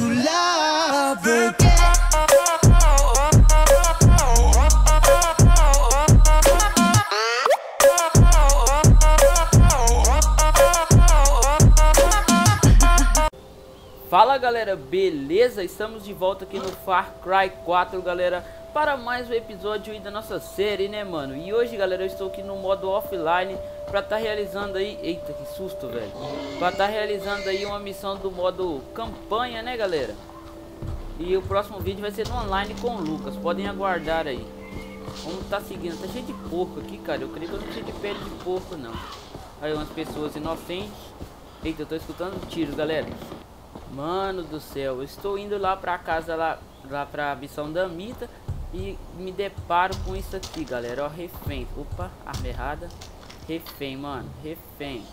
love again. Fala galera, beleza? Estamos de volta aqui no Far Cry 4, galera, para mais um episódio aí da nossa série, né, mano? E hoje, galera, eu estou aqui no modo offline pra estar realizando aí... Eita, que susto, velho! Pra estar realizando aí uma missão do modo campanha, né, galera? E o próximo vídeo vai ser no online com o Lucas, podem aguardar aí. Vamos tá seguindo, tá cheio de porco aqui, cara. Eu creio que eu não preciso de pele de porco, não. Aí umas pessoas inocentes. Eita, eu tô escutando tiros, galera. Mano do céu, eu estou indo lá pra casa, lá pra missão da Mita. E me deparo com isso aqui, galera, ó, refém. Opa, arma errada. Refém, mano, refém.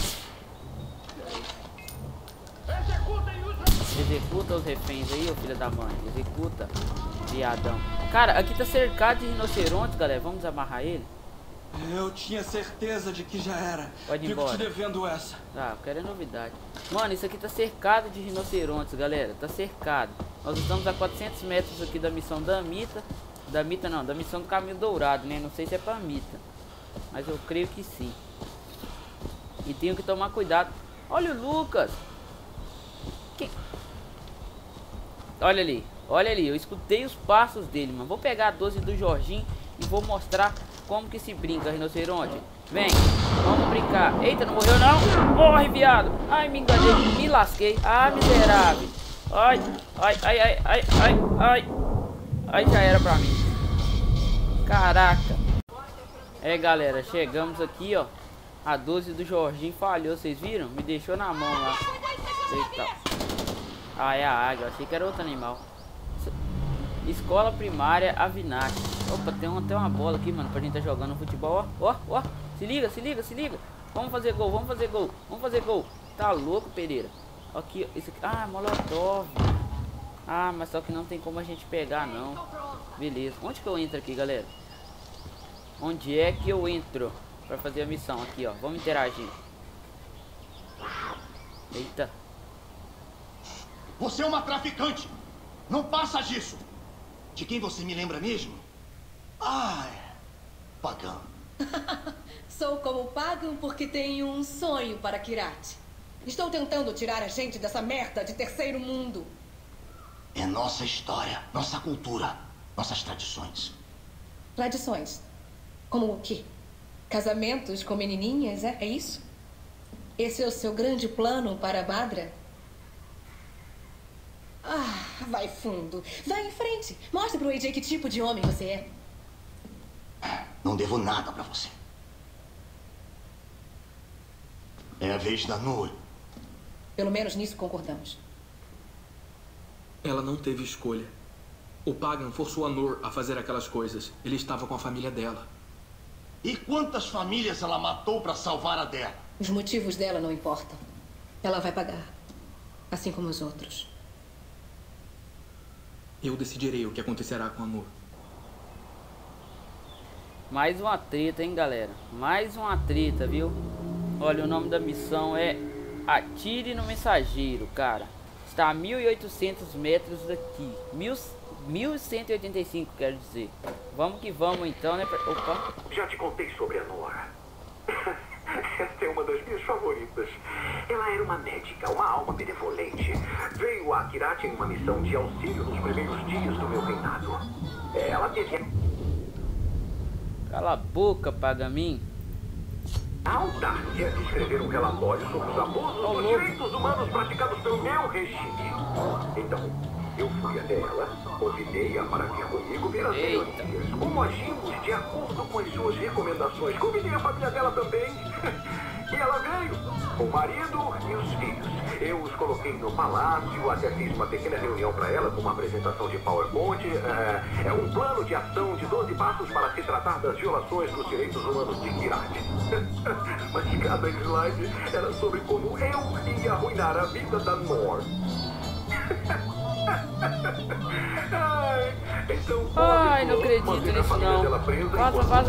Executa os reféns aí, ô filho da mãe. Executa, viadão. Cara, aqui tá cercado de rinoceronte, galera. Vamos amarrar ele? Eu tinha certeza de que já era. Pode ir Fico embora. te devendo essa. Ah, eu quero é novidade. Mano, isso aqui tá cercado de rinocerontes, galera. Tá cercado. Nós estamos a 400 metros aqui da missão da Mita. Da Mita não, da missão do Caminho Dourado, né? Não sei se é pra Mita, mas eu creio que sim. E tenho que tomar cuidado. Olha o Lucas. Olha ali, eu escutei os passos dele, mano. Vou pegar a 12 do Jorginho e vou mostrar como que se brinca, rinoceronte. Vem, vamos brincar. Eita, não morreu não? Morre, viado. Ai, me enganei, me lasquei. Ah, miserável. Ai, ai, ai, ai, ai, ai, ai. Ai, já era pra mim. Caraca. É, galera, chegamos aqui, ó. A 12 do Jorginho falhou, vocês viram? Me deixou na mão lá. Eita. Ah, é a águia, achei que era outro animal. Escola primária Avinac. Opa, tem uma bola aqui, mano, pra gente tá jogando futebol, ó. Ó, ó, se liga, se liga, se liga. Vamos fazer gol, vamos fazer gol, vamos fazer gol. Tá louco, Pereira? Aqui, isso aqui. Ah, molotov. Ah, mas só que não tem como a gente pegar, não. Beleza, onde que eu entro aqui, galera? Onde é que eu entro pra fazer a missão? Aqui, ó, vamos interagir. Eita. Você é uma traficante. Não passa disso. De quem você me lembra mesmo? Ah, Pagan. Sou como Pagan porque tenho um sonho para Kyrat. Estou tentando tirar a gente dessa merda de terceiro mundo. É nossa história, nossa cultura, nossas tradições. Tradições? Como o quê? Casamentos com menininhas, é isso? Esse é o seu grande plano para Badra? Ah, vai fundo. Vai em frente. Mostre pro AJ que tipo de homem você é. Não devo nada pra você. É a vez da Nur. Pelo menos nisso concordamos. Ela não teve escolha. O Pagan forçou a Nur a fazer aquelas coisas. Ele estava com a família dela. E quantas famílias ela matou pra salvar a dela? Os motivos dela não importam. Ela vai pagar. Assim como os outros. Eu decidirei o que acontecerá com a Nur. Mais uma treta, hein, galera? Mais uma treta, viu? Olha, o nome da missão é Atire no Mensageiro, cara. Está a 1.800 metros daqui. 1.185, quero dizer. Vamos que vamos, então, né? Opa. Já te contei sobre a Nora. Esta é uma das minhas favoritas. Ela era uma médica, uma alma benevolente. Veio a Kyrat em uma missão de auxílio nos primeiros dias do meu reinado. Ela teve... Cala a boca, Pagamin. a audácia de escrever um relatório sobre os abusos dos direitos humanos praticados pelo meu regime. Então, eu fui até ela, convidei-a para vir comigo ver as melhorias. Como agimos de acordo com as suas recomendações. Convidei a família dela também. E ela veio, com o marido e os filhos. Eu os coloquei no palácio, até fiz uma pequena reunião para ela com uma apresentação de PowerPoint. É um plano de ação de 12 passos para se tratar das violações dos direitos humanos de Kyrat. Mas cada slide era sobre como eu ia arruinar a vida da Nor. Então, ai, não acredito nisso não. Vaza.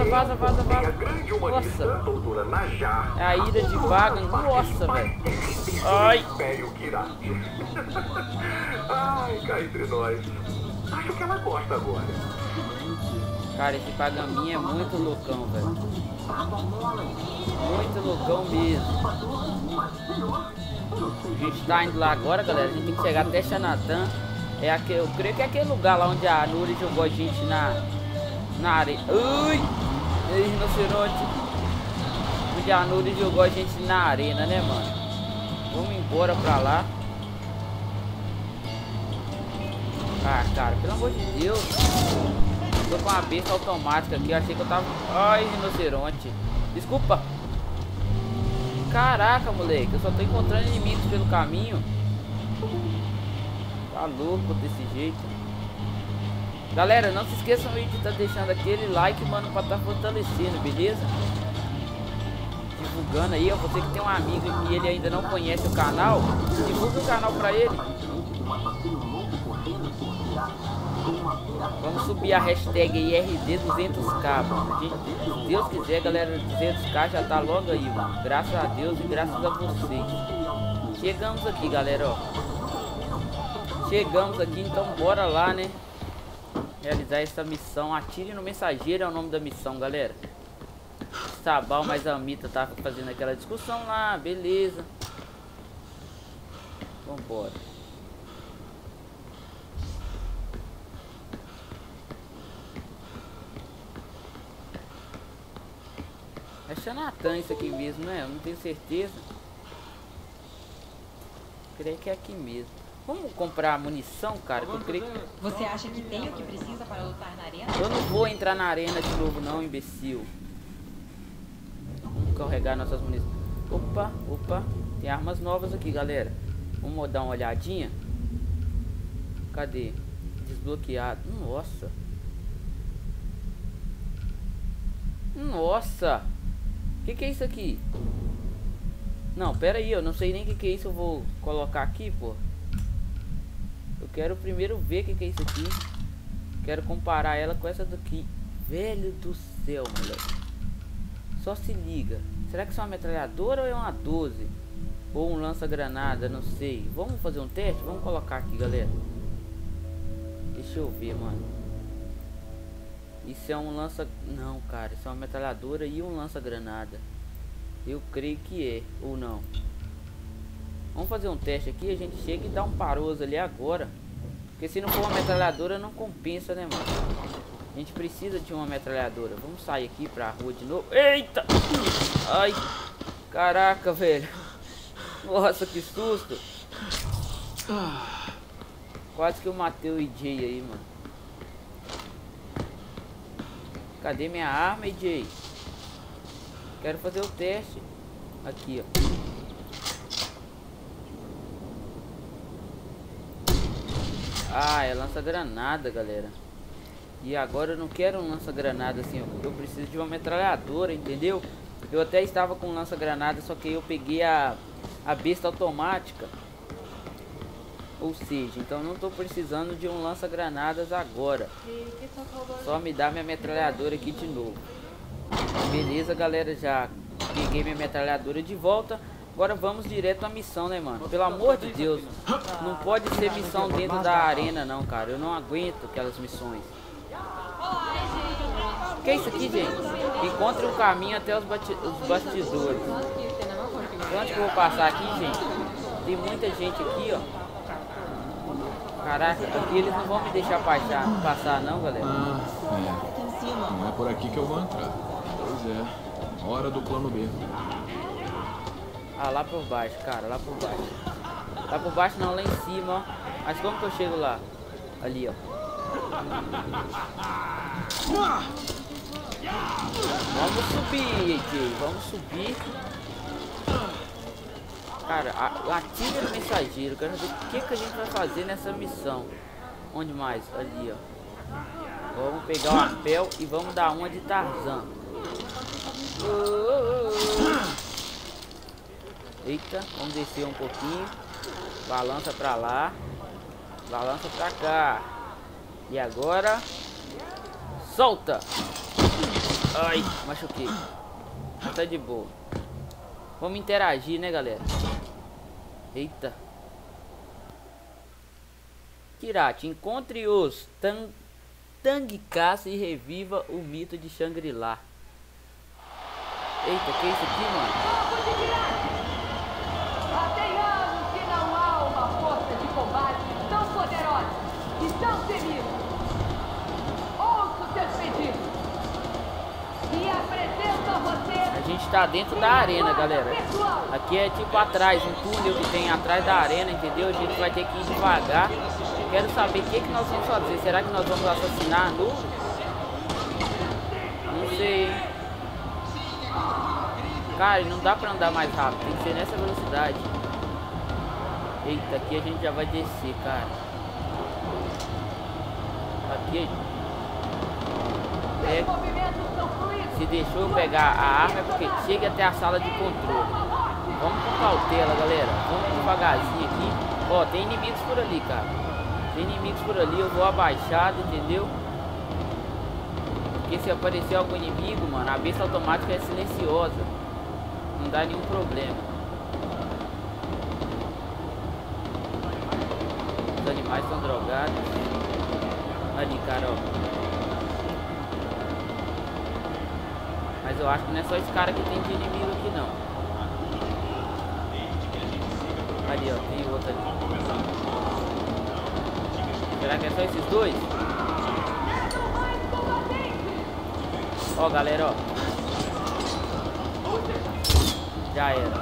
Nossa. É a ira de Pagan. Nossa, velho. Ai. Cá entre nós. Acho que ela gosta agora. Cara, esse Pagaminha é muito loucão, velho. Muito loucão mesmo. A gente tá indo lá agora, galera. A gente tem que chegar até Xanatan. É aquele, eu creio que é aquele lugar lá onde a Nuri jogou a gente na areia. Ui! E aí, rinoceronte? Onde a Nuri jogou a gente na arena, né, mano? Vamos embora pra lá. Ah, cara, pelo amor de Deus. Tô com uma besta automática aqui. Achei que eu tava... Ai, rinoceronte. Desculpa. Caraca, moleque. Eu só tô encontrando inimigos pelo caminho. Tá louco desse jeito. Galera, não se esqueçam aí de estar deixando aquele like, mano, pra estar fortalecendo, beleza? Divulgando aí, ó. Você que tem um amigo e ele ainda não conhece o canal, divulga o canal pra ele. Vamos subir a hashtag IRD200k, mano. Se Deus quiser, galera, 200k já tá logo aí, mano. Graças a Deus e graças a vocês. Chegamos aqui, galera, ó. Chegamos aqui, então bora lá, né? Realizar essa missão. Atire no mensageiro é o nome da missão, galera. Sabal mais a Mita tá fazendo aquela discussão lá, beleza. Vambora. É Xanatan isso aqui mesmo, né? Eu não tenho certeza. Creio que é aqui mesmo. Vamos comprar munição, cara, que eu creio que... Você acha que tem o que precisa para lutar na arena? Eu não vou entrar na arena de novo não, imbecil. Vamos carregar nossas munições. Opa, opa. Tem armas novas aqui, galera. Vamos dar uma olhadinha. Cadê? Desbloqueado. Nossa. Nossa. Que é isso aqui? Não, pera aí, eu não sei nem o que é isso. Eu vou colocar aqui, pô. Eu quero primeiro ver o que é isso aqui. Quero comparar ela com essa daqui. Velho do céu, moleque. Só se liga. Será que isso é uma metralhadora ou é uma 12? Ou um lança-granada, não sei. Vamos fazer um teste? Vamos colocar aqui, galera. Deixa eu ver, mano. Isso é um lança... Não, cara. Isso é uma metralhadora e um lança-granada. Eu creio que é. Ou não. Vamos fazer um teste aqui. A gente chega e dá um paroso ali agora. Porque se não for uma metralhadora não compensa, né, mano? A gente precisa de uma metralhadora. Vamos sair aqui pra rua de novo. Eita! Ai! Caraca, velho. Nossa, que susto. Quase que eu matei o EJ aí, mano. Cadê minha arma, EJ? Quero fazer o teste. Aqui, ó. Ah, é lança-granada, galera. E agora eu não quero um lança-granada assim. Eu preciso de uma metralhadora, entendeu? Eu até estava com lança-granada, só que eu peguei a besta automática. Ou seja, então não estou precisando de um lança-granadas agora. Só me dá minha metralhadora aqui de novo. Beleza, galera, já peguei minha metralhadora de volta. Agora vamos direto à missão, né, mano? Pelo amor de Deus. Não pode ser missão dentro da arena, não, cara. Eu não aguento aquelas missões. O que é isso aqui, gente? Encontre um caminho até os bastidores. Onde que eu vou passar aqui, gente? Tem muita gente aqui, ó. Caraca, aqui eles não vão me deixar passar não, galera. Não é por aqui que eu vou entrar. Pois é. Hora do plano B. Ah, lá por baixo, cara, lá por baixo. Lá por baixo não, lá em cima, ó. Mas como que eu chego lá? Ali, ó. Vamos subir, AJ. Vamos subir. Cara, atira no mensageiro. Quero ver o que a gente vai fazer nessa missão. Onde mais? Ali, ó. Vamos pegar o Apel e vamos dar uma de Tarzan. Eita, vamos descer um pouquinho. Balança pra lá. Balança pra cá. E agora... Solta! Ai, machuquei. Mas tá de boa. Vamos interagir, né, galera? Eita. Kirati, encontre os Tangcaça e reviva o mito de Shangri-La. Eita, que é isso aqui, mano? Há 100 anos que não há uma força de combate tão poderosa e tão temível. Ouço seus pedidos e apresento a você. A gente tá dentro da arena, galera. Aqui é tipo atrás, um túnel que tem atrás da arena, entendeu? A gente vai ter que ir devagar. Quero saber o que nós vamos fazer. Será que nós vamos assassinar no? Não sei. Cara, não dá pra andar mais rápido. Tem que ser nessa velocidade. Eita, aqui a gente já vai descer, cara. Aqui. Se deixou eu pegar a arma é porque chega até a sala de controle. Vamos com cautela, galera. Vamos devagarzinho aqui. Ó, tem inimigos por ali, cara. Tem inimigos por ali, eu vou abaixado, entendeu? Porque se aparecer algum inimigo, mano, a besta automática é silenciosa. Não dá nenhum problema. Os animais estão drogados. Ali, cara, ó. Mas eu acho que não é só esse cara que tem de inimigo aqui, não. Ali, ó, tem outro ali. Será que é só esses dois? Ó, galera, ó. Já era.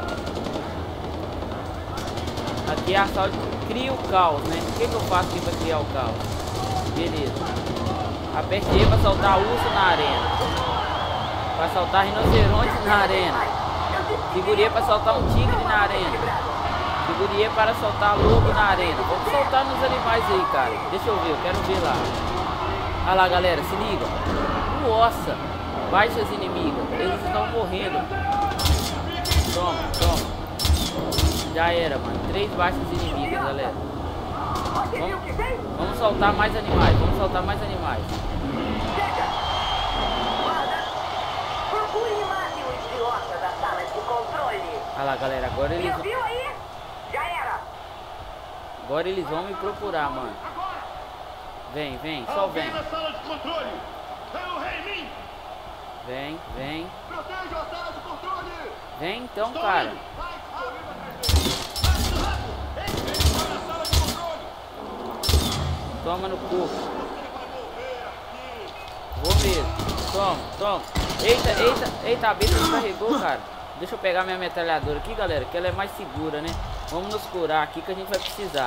Aqui é a sala de... Cria o caos, né? O que eu faço aqui pra criar o caos? Beleza. Aperte E pra soltar urso na arena. Pra soltar rinoceronte na arena. Segure E pra soltar um tigre na arena. Segure E para soltar lobo na arena. Vamos soltar nos animais aí, cara. Deixa eu ver, eu quero ver lá. Olha lá, galera, se liga. Nossa, baixas inimigas. Eles estão morrendo. Toma, toma. Já era, mano. 3 baixas inimigas, galera. Vamos soltar mais animais. Vamos soltar mais animais. Olha lá, galera. Agora eles... Agora eles vão me procurar, mano. Vem, vem, só vem. Vem, vem. Vem então, cara. Toma no cu. Vou mesmo. Toma, toma. Eita, eita, eita, a besta descarregou, cara. Deixa eu pegar minha metralhadora aqui, galera, que ela é mais segura, né? Vamos nos curar aqui que a gente vai precisar.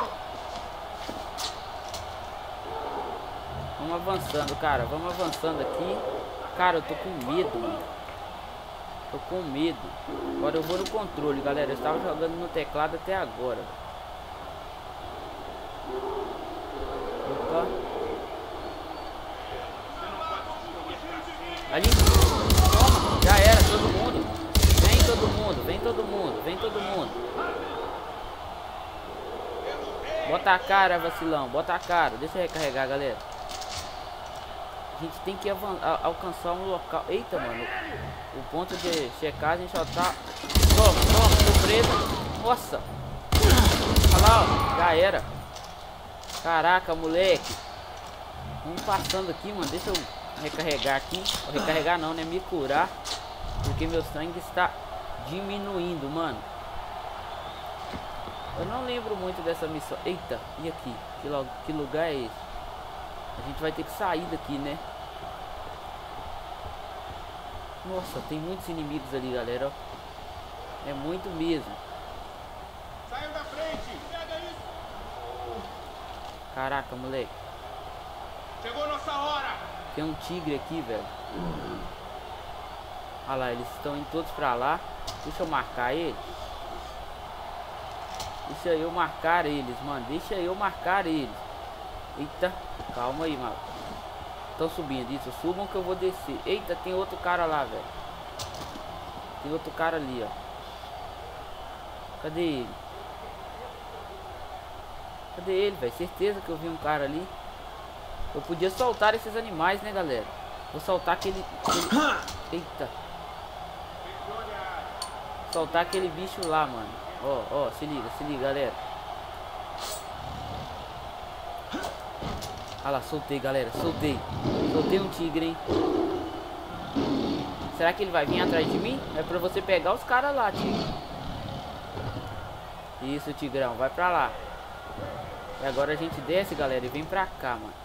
Vamos avançando, cara. Vamos avançando aqui. Cara, eu tô com medo, mano. Tô com medo. Agora eu vou no controle, galera. Eu estava jogando no teclado até agora. Opa. Ali. Toma. Já era, todo mundo. Vem todo mundo, vem todo mundo, vem todo mundo. Bota a cara, vacilão, bota a cara. Deixa eu recarregar, galera. A gente tem que alcançar um local. Eita, mano. O ponto de checagem só tá... Toma, toma, surpresa. Nossa. Olha lá, ó. Já era. Caraca, moleque. Vamos passando aqui, mano. Deixa eu recarregar aqui. Vou recarregar não, né? Me curar. Porque meu sangue está diminuindo, mano. Eu não lembro muito dessa missão. Eita, e aqui? Que lugar é esse? A gente vai ter que sair daqui, né? Nossa, tem muitos inimigos ali, galera. É muito mesmo. Saiam da frente! Pega isso! Caraca, moleque. Chegou nossa hora! Tem um tigre aqui, velho. Olha lá, eles estão indo todos pra lá. Deixa eu marcar eles. Deixa eu marcar eles, mano. Deixa eu marcar eles. Eita, calma aí, mano. Estão subindo, isso. Subam que eu vou descer. Eita, tem outro cara lá, velho. Tem outro cara ali, ó. Cadê ele? Cadê ele, velho? Certeza que eu vi um cara ali. Eu podia soltar esses animais, né, galera? Vou soltar aquele... Eita. Soltar aquele bicho lá, mano. Ó, ó, se liga, galera. Ah lá, soltei, galera, soltei. Soltei um tigre, hein. Será que ele vai vir atrás de mim? É pra você pegar os caras lá, tigre. Isso, tigrão, vai pra lá. E agora a gente desce, galera, e vem pra cá, mano.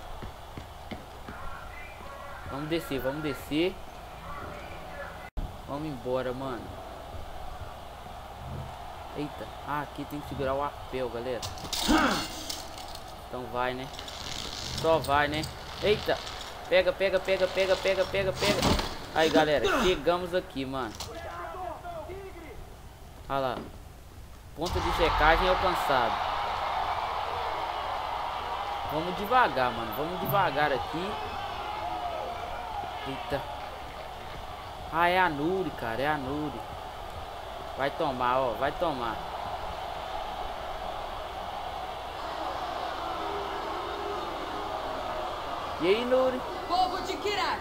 Vamos descer, vamos descer. Vamos embora, mano. Eita, aqui tem que segurar o arpel, galera. Então vai, né? Só vai, né? Eita, pega. Aí, galera, chegamos aqui, mano. Olha lá. Ponto de checagem alcançado. Vamos devagar, mano. Vamos devagar aqui. Eita. Ah, é a Nuri, cara. É a Nuri. Vai tomar, ó. Vai tomar. E aí, Nuri? Povo de Kyrat.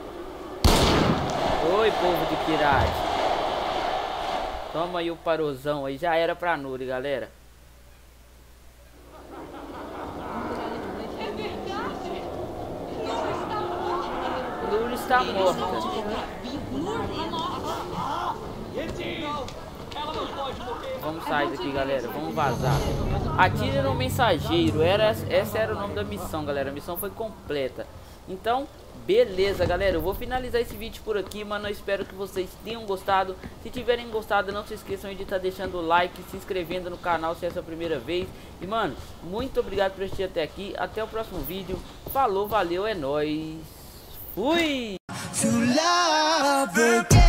Oi, povo de Kyrat. Toma aí o parozão aí. Já era pra Nuri, galera. É verdade. Nuri está morta. Vamos sair daqui, galera. Vamos vazar. Atire no mensageiro. Esse era o nome da missão, galera. A missão foi completa. Então, beleza, galera. Eu vou finalizar esse vídeo por aqui, mano. Eu espero que vocês tenham gostado. Se tiverem gostado, não se esqueçam de estar deixando o like, se inscrevendo no canal se essa é a primeira vez. E, mano, muito obrigado por assistir até aqui. Até o próximo vídeo. Falou, valeu, é nóis. Fui!